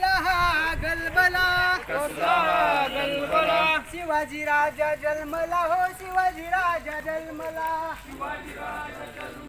हा गलबला, कसला गलबला, शिवाजी राजा जन्मला हो, शिवाजी राजा जन्मला.